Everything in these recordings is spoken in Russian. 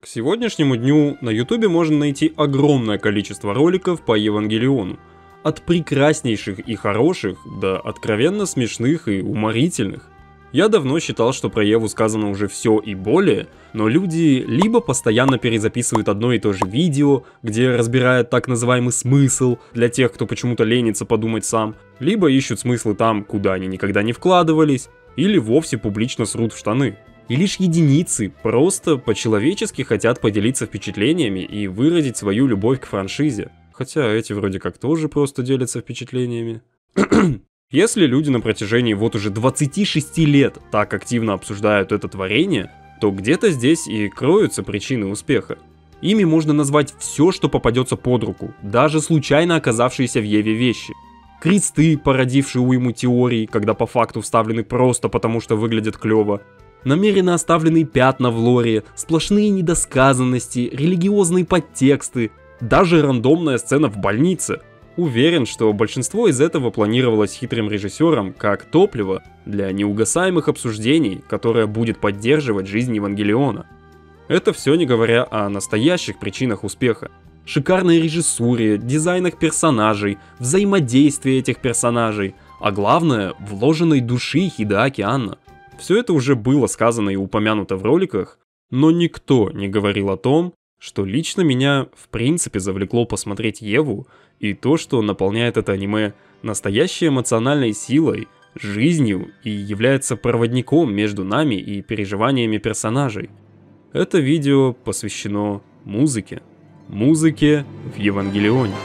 К сегодняшнему дню на ютубе можно найти огромное количество роликов по Евангелиону. От прекраснейших и хороших до откровенно смешных и уморительных. Я давно считал, что про Еву сказано уже все и более, но люди либо постоянно перезаписывают одно и то же видео, где разбирают так называемый смысл для тех, кто почему-то ленится подумать сам, либо ищут смыслы там, куда они никогда не вкладывались, или вовсе публично срут в штаны. И лишь единицы просто по-человечески хотят поделиться впечатлениями и выразить свою любовь к франшизе. Хотя эти вроде как тоже просто делятся впечатлениями. Если люди на протяжении вот уже 26 лет так активно обсуждают это творение, то где-то здесь и кроются причины успеха. Ими можно назвать все, что попадется под руку, даже случайно оказавшиеся в Еве вещи. Кресты, породившие уйму теорий, когда по факту вставлены просто потому, что выглядят клево. Намеренно оставленные пятна в лоре, сплошные недосказанности, религиозные подтексты, даже рандомная сцена в больнице. Уверен, что большинство из этого планировалось хитрым режиссером как топливо для неугасаемых обсуждений, которое будет поддерживать жизнь Евангелиона. Это все не говоря о настоящих причинах успеха. Шикарной режиссуре, дизайнах персонажей, взаимодействии этих персонажей, а главное, вложенной души Хидеаки Анно. Все это уже было сказано и упомянуто в роликах, но никто не говорил о том, что лично меня в принципе завлекло посмотреть Еву и то, что наполняет это аниме настоящей эмоциональной силой, жизнью и является проводником между нами и переживаниями персонажей. Это видео посвящено музыке. Музыке в Евангелионе.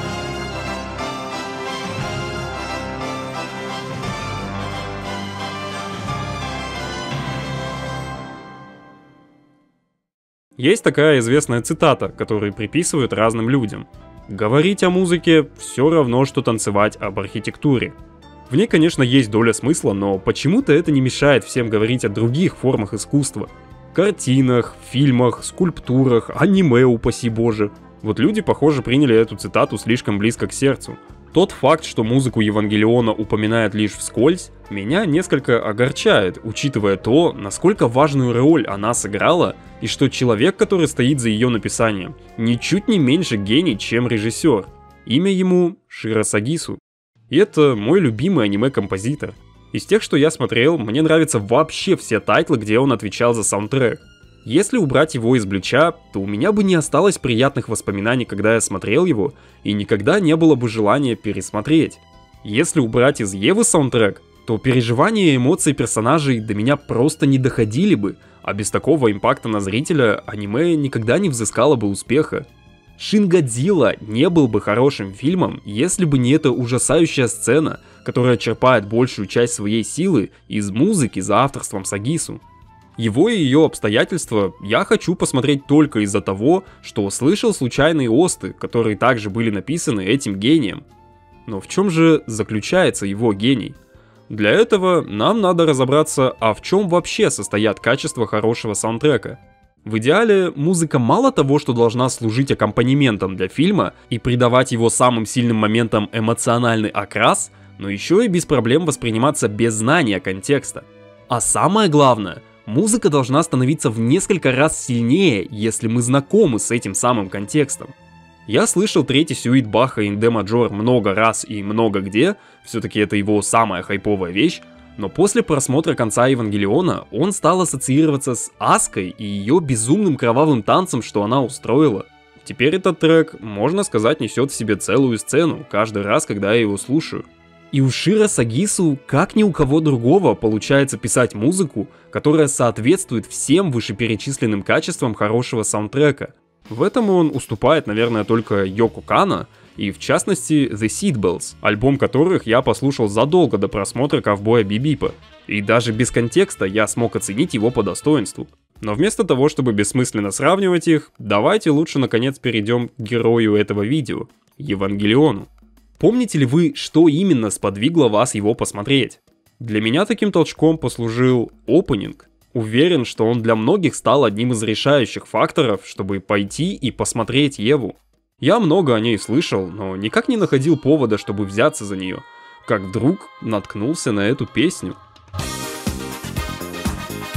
Есть такая известная цитата, которую приписывают разным людям. Говорить о музыке все равно, что танцевать об архитектуре. В ней, конечно, есть доля смысла, но почему-то это не мешает всем говорить о других формах искусства. Картинах, фильмах, скульптурах, аниме, упаси боже. Вот люди, похоже, приняли эту цитату слишком близко к сердцу. Тот факт, что музыку Евангелиона упоминают лишь вскользь, меня несколько огорчает, учитывая то, насколько важную роль она сыграла, и что человек, который стоит за ее написанием, ничуть не меньше гений, чем режиссер. Имя ему Широ Сагису. И это мой любимый аниме-композитор. Из тех, что я смотрел, мне нравятся вообще все тайтлы, где он отвечал за саундтрек. Если убрать его из Блича, то у меня бы не осталось приятных воспоминаний, когда я смотрел его, и никогда не было бы желания пересмотреть. Если убрать из Евы саундтрек, то переживания и эмоции персонажей до меня просто не доходили бы, а без такого импакта на зрителя аниме никогда не взыскало бы успеха. Шин Годзилла не был бы хорошим фильмом, если бы не эта ужасающая сцена, которая черпает большую часть своей силы из музыки за авторством Сагису. Его и ее обстоятельства я хочу посмотреть только из-за того, что услышал случайные осты, которые также были написаны этим гением. Но в чем же заключается его гений? Для этого нам надо разобраться, а в чем вообще состоят качества хорошего саундтрека. В идеале, музыка мало того, что должна служить аккомпанементом для фильма и придавать его самым сильным моментам эмоциональный окрас, но еще и без проблем восприниматься без знания контекста. А самое главное, музыка должна становиться в несколько раз сильнее, если мы знакомы с этим самым контекстом. Я слышал третий сюит Баха in D мажор много раз и много где, все-таки это его самая хайповая вещь, но после просмотра конца Евангелиона он стал ассоциироваться с Аской и ее безумным кровавым танцем, что она устроила. Теперь этот трек, можно сказать, несет в себе целую сцену каждый раз, когда я его слушаю. И у Широ Сагису, как ни у кого другого, получается писать музыку, которая соответствует всем вышеперечисленным качествам хорошего саундтрека. В этом он уступает, наверное, только Йоко Канно, и в частности The Seatbelts, альбом которых я послушал задолго до просмотра Ковбоя Бибипа, и даже без контекста я смог оценить его по достоинству. Но вместо того, чтобы бессмысленно сравнивать их, давайте лучше наконец перейдем к герою этого видео, Евангелиону. Помните ли вы, что именно сподвигло вас его посмотреть? Для меня таким толчком послужил опенинг. Уверен, что он для многих стал одним из решающих факторов, чтобы пойти и посмотреть Еву. Я много о ней слышал, но никак не находил повода, чтобы взяться за нее, как вдруг наткнулся на эту песню.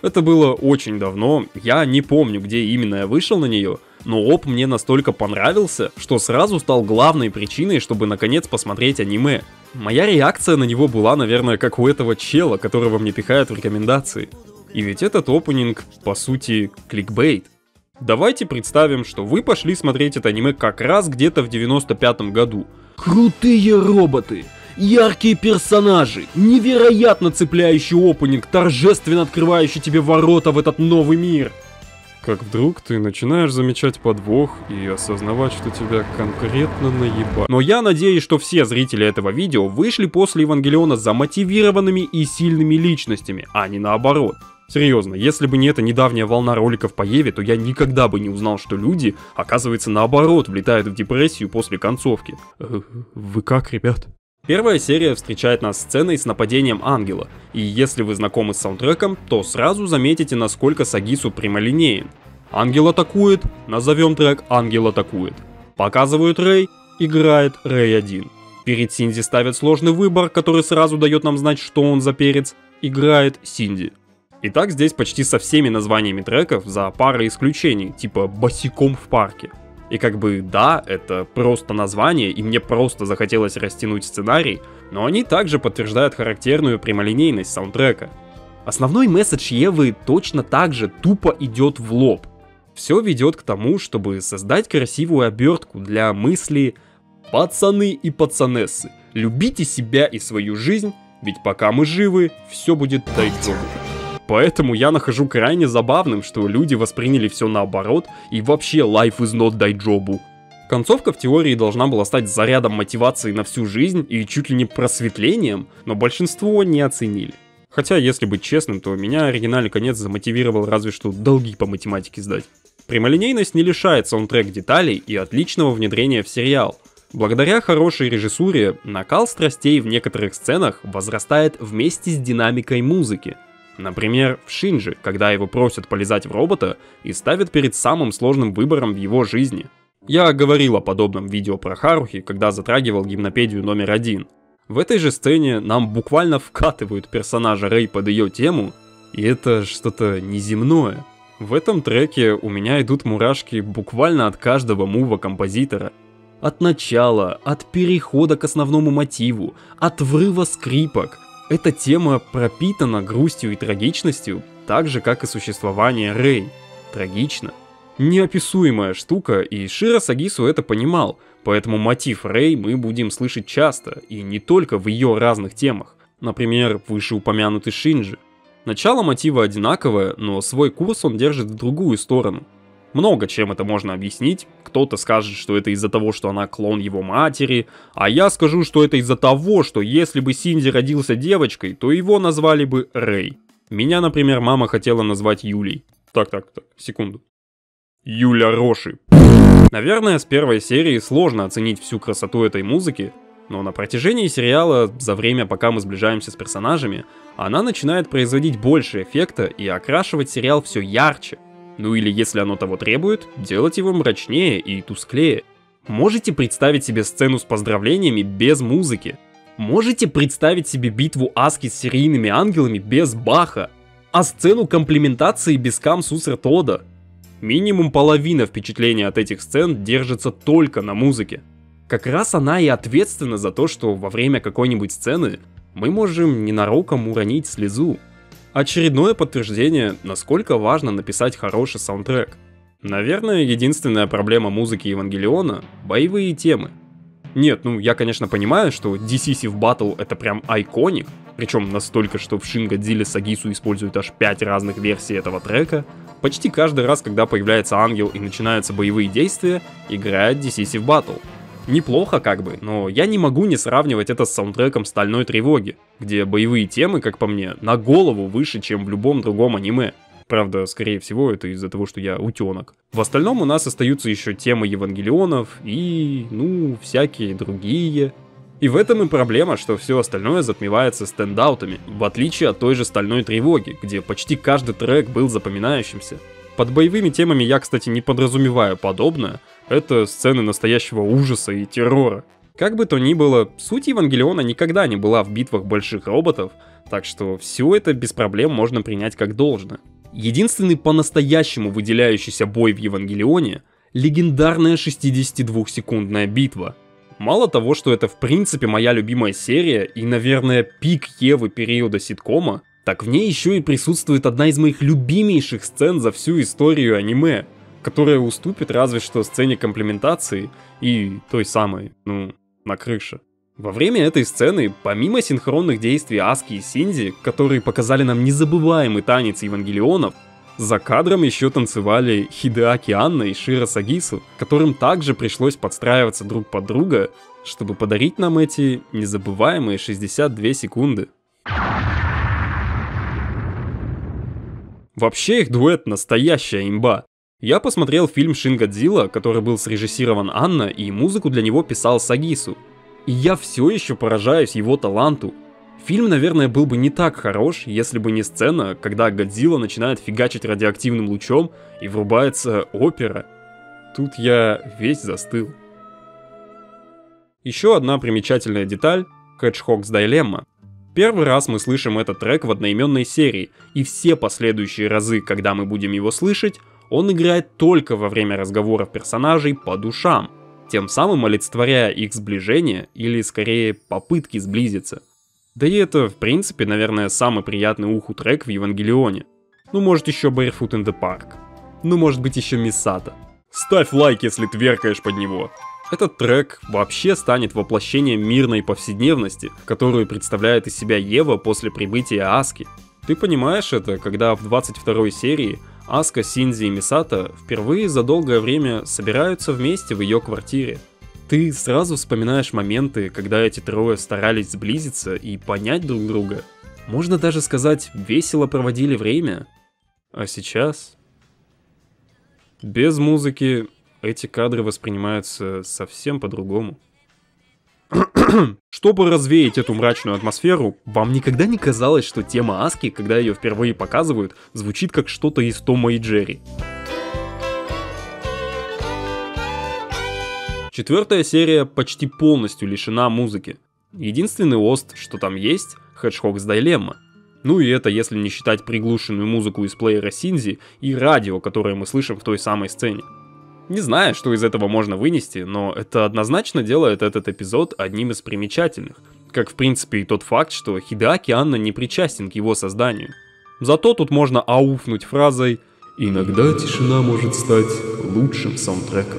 Это было очень давно, я не помню, где именно я вышел на нее, но ОП мне настолько понравился, что сразу стал главной причиной, чтобы наконец посмотреть аниме. Моя реакция на него была, наверное, как у этого чела, которого мне пихают в рекомендации. И ведь этот опенинг, по сути, кликбейт. Давайте представим, что вы пошли смотреть это аниме как раз где-то в 95-м году. Крутые роботы, яркие персонажи, невероятно цепляющий опенинг, торжественно открывающий тебе ворота в этот новый мир. Как вдруг ты начинаешь замечать подвох и осознавать, что тебя конкретно наебали. Но я надеюсь, что все зрители этого видео вышли после Евангелиона замотивированными и сильными личностями, а не наоборот. Серьезно, если бы не эта недавняя волна роликов по Еве, то я никогда бы не узнал, что люди, оказывается, наоборот, влетают в депрессию после концовки. Вы как, ребят? Первая серия встречает нас сценой с нападением ангела, и если вы знакомы с саундтреком, то сразу заметите, насколько Сагису прямолинеен. Ангел атакует, назовем трек «Ангел атакует». Показывают Рэй, играет Рэй 1. Перед Синди ставят сложный выбор, который сразу дает нам знать, что он за перец, играет Синди. И так здесь почти со всеми названиями треков, за парой исключений, типа «Босиком в парке». И как бы да, это просто название, и мне просто захотелось растянуть сценарий, но они также подтверждают характерную прямолинейность саундтрека. Основной месседж Евы точно так же тупо идет в лоб. Все ведет к тому, чтобы создать красивую обертку для мысли «Пацаны и пацанессы, любите себя и свою жизнь, ведь пока мы живы, все будет дайджоу». Поэтому я нахожу крайне забавным, что люди восприняли все наоборот, и вообще life is not дайджобу. Концовка в теории должна была стать зарядом мотивации на всю жизнь и чуть ли не просветлением, но большинство не оценили. Хотя, если быть честным, то меня оригинальный конец замотивировал разве что долги по математике сдать. Прямолинейность не лишает саундтрек деталей и отличного внедрения в сериал. Благодаря хорошей режиссуре, накал страстей в некоторых сценах возрастает вместе с динамикой музыки. Например, в Шинджи, когда его просят полезать в робота и ставят перед самым сложным выбором в его жизни. Я говорил о подобном видео про Харухи, когда затрагивал гимнопедию номер 1. В этой же сцене нам буквально вкатывают персонажа Рэй под ее тему, и это что-то неземное. В этом треке у меня идут мурашки буквально от каждого мува композитора. От начала, от перехода к основному мотиву, от врыва скрипок. Эта тема пропитана грустью и трагичностью, так же, как и существование Рэй. Трагично. Неописуемая штука, и Широ Сагису это понимал, поэтому мотив Рэй мы будем слышать часто, и не только в ее разных темах. Например, вышеупомянутый Шинджи. Начало мотива одинаковое, но свой курс он держит в другую сторону. Много чем это можно объяснить, кто-то скажет, что это из-за того, что она клон его матери, а я скажу, что это из-за того, что если бы Синди родился девочкой, то его назвали бы Рэй. Меня, например, мама хотела назвать Юлей. Так, секунду. Юля Роши. Наверное, с первой серии сложно оценить всю красоту этой музыки, но на протяжении сериала, за время пока мы сближаемся с персонажами, она начинает производить больше эффекта и окрашивать сериал все ярче. Ну или, если оно того требует, делать его мрачнее и тусклее. Можете представить себе сцену с поздравлениями без музыки? Можете представить себе битву Аски с серийными ангелами без Баха? А сцену комплиментации без Камсусер Тода? Минимум половина впечатления от этих сцен держится только на музыке. Как раз она и ответственна за то, что во время какой-нибудь сцены мы можем ненароком уронить слезу. Очередное подтверждение, насколько важно написать хороший саундтрек. Наверное, единственная проблема музыки Евангелиона — боевые темы. Нет, я, конечно, понимаю, что Decisive Battle — это прям айконик, причем настолько, что в Shin Godzilla Сагису используют аж 5 разных версий этого трека. Почти каждый раз, когда появляется ангел и начинаются боевые действия, играет Decisive Battle. Неплохо как бы, но я не могу не сравнивать это с саундтреком Стальной Тревоги, где боевые темы, как по мне, на голову выше, чем в любом другом аниме. Правда, скорее всего, это из-за того, что я утенок. В остальном у нас остаются еще темы Евангелионов и, всякие другие. И в этом и проблема, что все остальное затмевается стендаутами, в отличие от той же Стальной Тревоги, где почти каждый трек был запоминающимся. Под боевыми темами я, кстати, не подразумеваю подобное. Это сцены настоящего ужаса и террора. Как бы то ни было, суть Евангелиона никогда не была в битвах больших роботов, так что все это без проблем можно принять как должное. Единственный по-настоящему выделяющийся бой в Евангелионе — легендарная 62-секундная битва. Мало того, что это в принципе моя любимая серия и, наверное, пик Евы периода ситкома, так в ней еще и присутствует одна из моих любимейших сцен за всю историю аниме, которая уступит разве что сцене комплиментации и той самой, на крыше. Во время этой сцены, помимо синхронных действий Аски и Синди, которые показали нам незабываемый танец Евангелионов, за кадром еще танцевали Хидеаки Анна и Широ Сагису, которым также пришлось подстраиваться друг под друга, чтобы подарить нам эти незабываемые 62 секунды. Вообще их дуэт настоящая имба. Я посмотрел фильм Шин Годзилла, который был срежиссирован Анна, и музыку для него писал Сагису. И я все еще поражаюсь его таланту. Фильм, наверное, был бы не так хорош, если бы не сцена, когда Годзилла начинает фигачить радиоактивным лучом и врубается опера. Тут я весь застыл. Еще одна примечательная деталь — Hedgehog's Dilemma. Первый раз мы слышим этот трек в одноименной серии, и все последующие разы, когда мы будем его слышать, он играет только во время разговоров персонажей по душам, тем самым олицетворяя их сближение или, скорее, попытки сблизиться. Да и это, в принципе, наверное, самый приятный уху трек в Евангелионе. Может еще Barefoot in the Park. Может быть еще Мисата. Ставь лайк, если тверкаешь под него. Этот трек вообще станет воплощением мирной повседневности, которую представляет из себя Ева после прибытия Аски. Ты понимаешь это, когда в 22-й серии Аска, Синди и Мисата впервые за долгое время собираются вместе в ее квартире. Ты сразу вспоминаешь моменты, когда эти трое старались сблизиться и понять друг друга. Можно даже сказать, весело проводили время. А сейчас? Без музыки эти кадры воспринимаются совсем по-другому. Чтобы развеять эту мрачную атмосферу, вам никогда не казалось, что тема Аски, когда ее впервые показывают, звучит как что-то из Тома и Джерри? Четвертая серия почти полностью лишена музыки. Единственный ост, что там есть, Hedgehog's Dilemma. И это если не считать приглушенную музыку из плеера Синди и радио, которое мы слышим в той самой сцене. Не знаю, что из этого можно вынести, но это однозначно делает этот эпизод одним из примечательных. Как в принципе и тот факт, что Хидеаки Анна не причастен к его созданию. Зато тут можно ауфнуть фразой «Иногда тишина может стать лучшим саундтреком».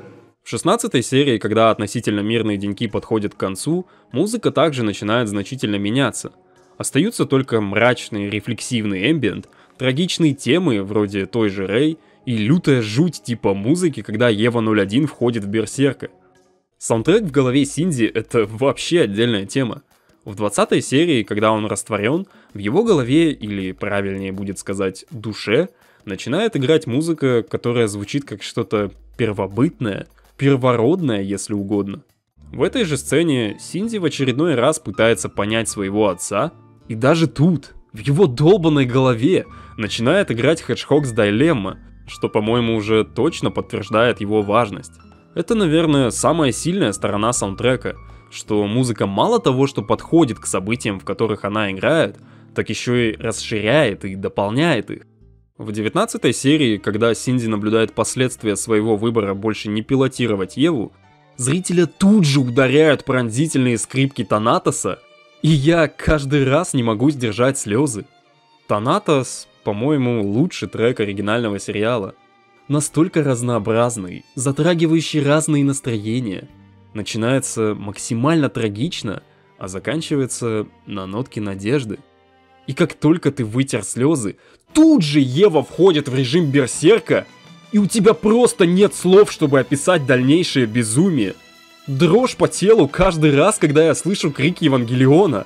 В 16-й серии, когда относительно мирные деньки подходят к концу, музыка также начинает значительно меняться. Остаются только мрачный рефлексивный эмбиент, трагичные темы вроде той же Рэй, и лютая жуть типа музыки, когда Ева-01 входит в Берсерка. Саундтрек в голове Синди — это вообще отдельная тема. В 20-й серии, когда он растворен, в его голове, или правильнее будет сказать, душе, начинает играть музыка, которая звучит как что-то первобытное, первородное, если угодно. В этой же сцене Синди в очередной раз пытается понять своего отца, и даже тут, в его долбанной голове, начинает играть Hedgehog's Dilemma, что, по-моему, уже точно подтверждает его важность. Это, наверное, самая сильная сторона саундтрека, что музыка мало того, что подходит к событиям, в которых она играет, так еще и расширяет и дополняет их. В 19-й серии, когда Синди наблюдает последствия своего выбора больше не пилотировать Еву, зрителя тут же ударяют пронзительные скрипки Танатоса, и я каждый раз не могу сдержать слезы. Танатос, по-моему, лучший трек оригинального сериала. Настолько разнообразный, затрагивающий разные настроения. Начинается максимально трагично, а заканчивается на нотке надежды. И как только ты вытер слезы, тут же Ева входит в режим берсерка, и у тебя просто нет слов, чтобы описать дальнейшее безумие. Дрожь по телу каждый раз, когда я слышу крики Евангелиона.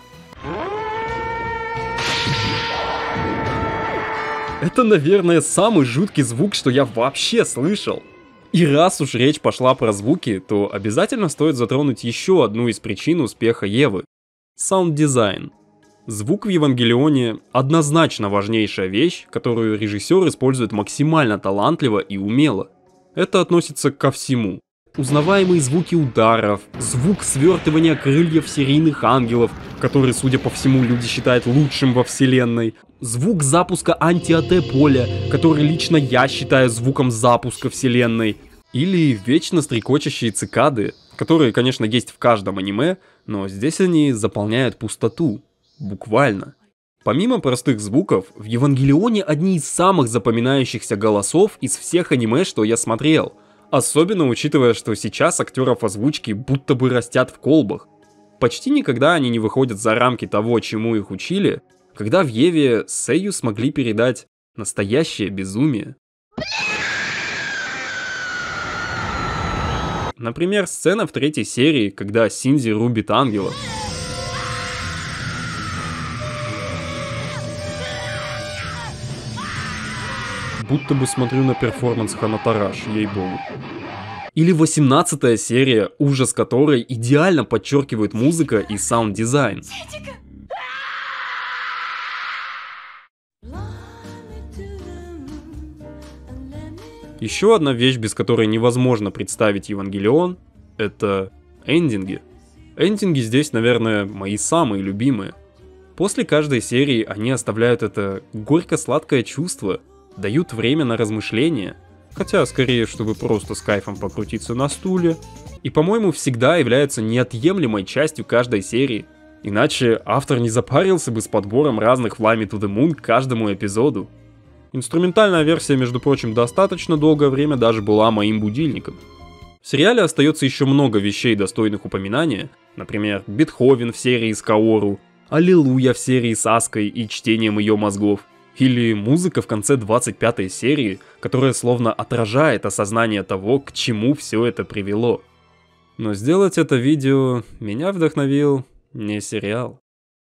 Это, наверное, самый жуткий звук, что я вообще слышал. И раз уж речь пошла про звуки, то обязательно стоит затронуть еще одну из причин успеха Евы — саунд-дизайн. Звук в Евангелионе однозначно важнейшая вещь, которую режиссер использует максимально талантливо и умело. Это относится ко всему. Узнаваемые звуки ударов, звук свертывания крыльев серийных ангелов, который, судя по всему, люди считают лучшим во вселенной, Звук запуска анти-АТ поля, который лично я считаю звуком запуска вселенной. Или вечно стрекочущие цикады, которые, конечно, есть в каждом аниме, но здесь они заполняют пустоту. Буквально. Помимо простых звуков, в Евангелионе одни из самых запоминающихся голосов из всех аниме, что я смотрел. Особенно учитывая, что сейчас актеров озвучки будто бы растят в колбах. Почти никогда они не выходят за рамки того, чему их учили, когда в Еве сэйю смогли передать настоящее безумие. Например, сцена в 3-й серии, когда Синдзи рубит ангела. Будто бы смотрю на перформанс Ханатараш, ей-богу. Или 18-я серия, ужас которой идеально подчеркивает музыка и саунд-дизайн. Еще одна вещь, без которой невозможно представить Евангелион, это эндинги. Эндинги здесь, наверное, мои самые любимые. После каждой серии они оставляют это горько-сладкое чувство, дают время на размышления, хотя скорее, чтобы просто с кайфом покрутиться на стуле, и, по-моему, всегда являются неотъемлемой частью каждой серии, иначе автор не запарился бы с подбором разных Fly Me to the Moon к каждому эпизоду. Инструментальная версия, между прочим, достаточно долгое время даже была моим будильником. В сериале остается еще много вещей, достойных упоминания, например, Бетховен в серии с Каору, Аллилуйя в серии с Аской и чтением ее мозгов, или музыка в конце 25-й серии, которая словно отражает осознание того, к чему все это привело. Но сделать это видео меня вдохновил не сериал.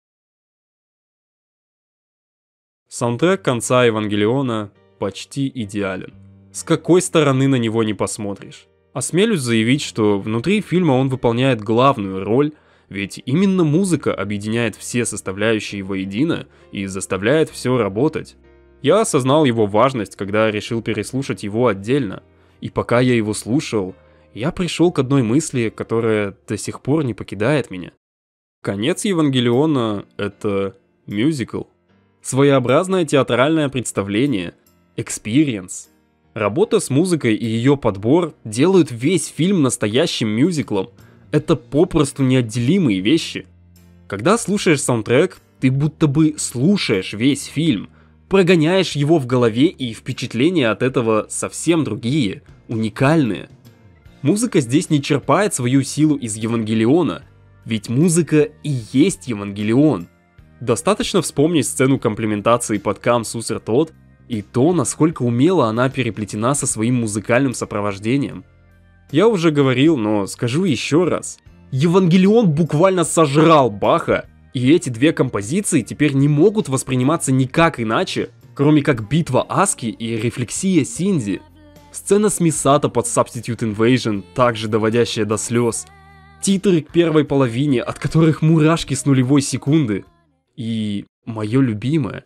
Саундтрек конца Евангелиона почти идеален. С какой стороны на него не посмотришь. Осмелюсь заявить, что внутри фильма он выполняет главную роль, ведь именно музыка объединяет все составляющие воедино и заставляет все работать. Я осознал его важность, когда решил переслушать его отдельно, и пока я его слушал, я пришел к одной мысли, которая до сих пор не покидает меня. Конец Евангелиона — это мюзикл. Своеобразное театральное представление, экспириенс. Работа с музыкой и ее подбор делают весь фильм настоящим мюзиклом. Это попросту неотделимые вещи. Когда слушаешь саундтрек, ты будто бы слушаешь весь фильм, прогоняешь его в голове, и впечатления от этого совсем другие, уникальные. Музыка здесь не черпает свою силу из Евангелиона, ведь музыка и есть Евангелион. Достаточно вспомнить сцену комплиментации под Come Suser Tod и то, насколько умело она переплетена со своим музыкальным сопровождением. Я уже говорил, но скажу еще раз. Евангелион буквально сожрал Баха, и эти две композиции теперь не могут восприниматься никак иначе, кроме как битва Аски и рефлексия Синдзи. Сцена с Мисато под Substitute Invasion, также доводящая до слез. Титры к первой половине, от которых мурашки с нулевой секунды. И мое любимое.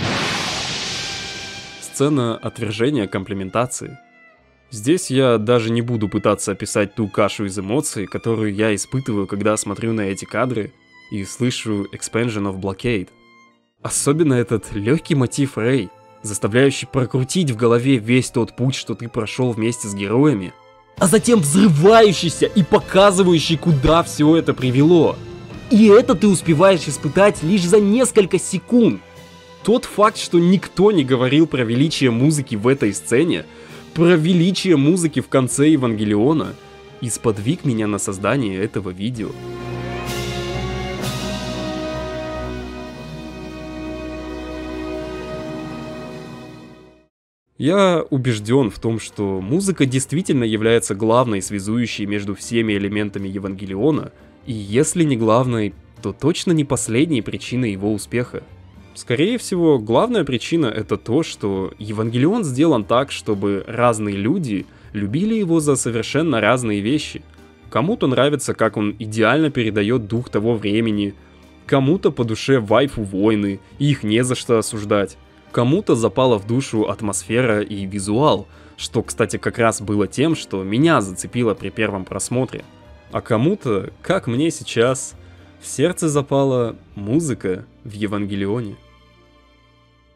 Сцена отвержения комплиментации. Здесь я даже не буду пытаться описать ту кашу из эмоций, которую я испытываю, когда смотрю на эти кадры и слышу Expansion of Blockade. Особенно этот легкий мотив Рэй, заставляющий прокрутить в голове весь тот путь, что ты прошел вместе с героями, а затем взрывающийся и показывающий, куда все это привело. И это ты успеваешь испытать лишь за несколько секунд. Тот факт, что никто не говорил про величие музыки в этой сцене, про величие музыки в конце Евангелиона, и сподвиг меня на создание этого видео. Я убежден в том, что музыка действительно является главной связующей между всеми элементами Евангелиона, и если не главной, то точно не последней причиной его успеха. Скорее всего, главная причина это то, что Евангелион сделан так, чтобы разные люди любили его за совершенно разные вещи. Кому-то нравится, как он идеально передает дух того времени, кому-то по душе вайфу войны, и их не за что осуждать. Кому-то запала в душу атмосфера и визуал, что, кстати, как раз было тем, что меня зацепило при первом просмотре. А кому-то, как мне сейчас, в сердце запала музыка в Евангелионе.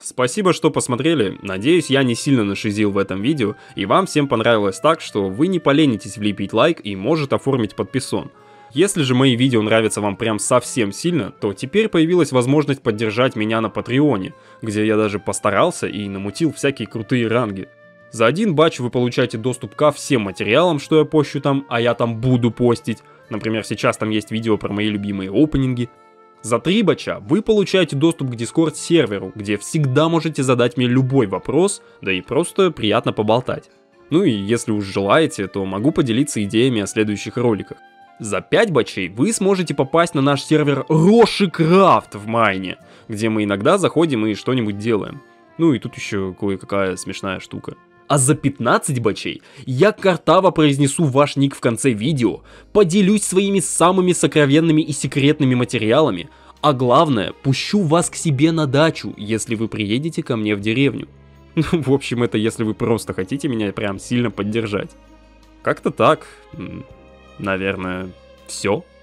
Спасибо, что посмотрели. Надеюсь, я не сильно нашизил в этом видео, и вам всем понравилось так, что вы не поленитесь влепить лайк и может оформить подписон. Если же мои видео нравятся вам прям совсем сильно, то теперь появилась возможность поддержать меня на Патреоне, где я даже постарался и намутил всякие крутые ранги. За 1 бач вы получаете доступ ко всем материалам, что я пощу там, а я там буду постить. Например, сейчас там есть видео про мои любимые опенинги. За 3 бача вы получаете доступ к Discord серверу, где всегда можете задать мне любой вопрос, да и просто приятно поболтать. Ну и если уж желаете, то могу поделиться идеями о следующих роликах. За 5 бачей вы сможете попасть на наш сервер Рошикрафт в Майне, где мы иногда заходим и что-нибудь делаем. Ну и тут еще кое-какая смешная штука. А за 15 бачей я картаво произнесу ваш ник в конце видео, поделюсь своими самыми сокровенными и секретными материалами, а главное, пущу вас к себе на дачу, если вы приедете ко мне в деревню. Ну, в общем, это если вы просто хотите меня прям сильно поддержать. Как-то так. Наверное, все.